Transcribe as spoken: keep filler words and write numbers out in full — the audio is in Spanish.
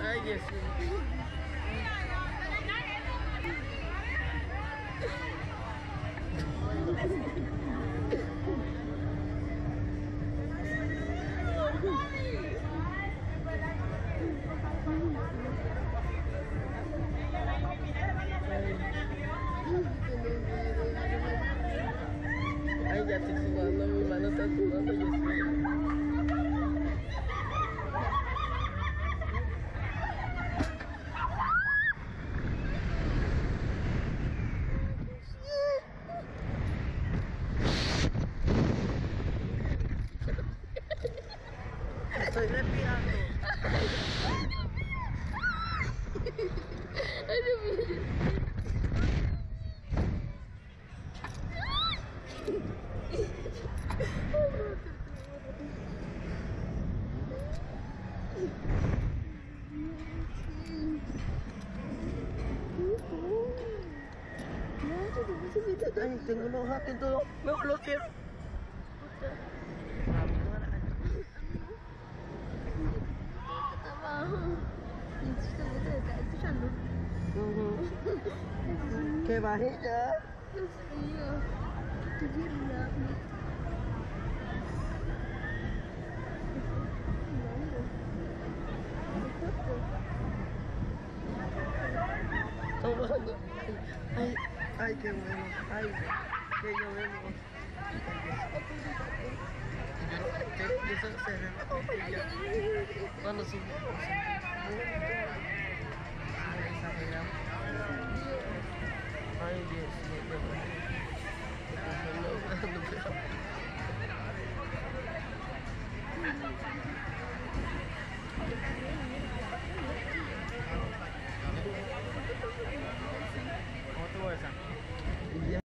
Ay, Dios mío. Ay, ya estoy sudando, mi mano está sudando, Dios mío. Estoy respirando. Ay, Dios mío. Ay, tengo unos gatos en todo. Me bloquearon. Que baje ya. Dios mío. Qué bien. Estamos bajando. Ay, ay, qué bueno. Ay, qué bueno. Yo, yo soy cerrado. Cuando sí. Ay, Dios mío.